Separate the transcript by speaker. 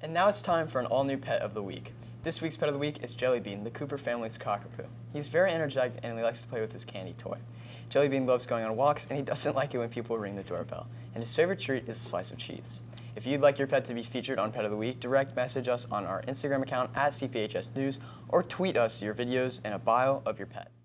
Speaker 1: And now it's time for an all-new Pet of the Week. This week's Pet of the Week is Jellybean, the Cooper family's cockapoo. He's very energetic and he likes to play with his candy toy. Jellybean loves going on walks and he doesn't like it when people ring the doorbell. And his favorite treat is a slice of cheese. If you'd like your pet to be featured on Pet of the Week, direct message us on our Instagram account @CPHS News or tweet us your videos and a bio of your pet.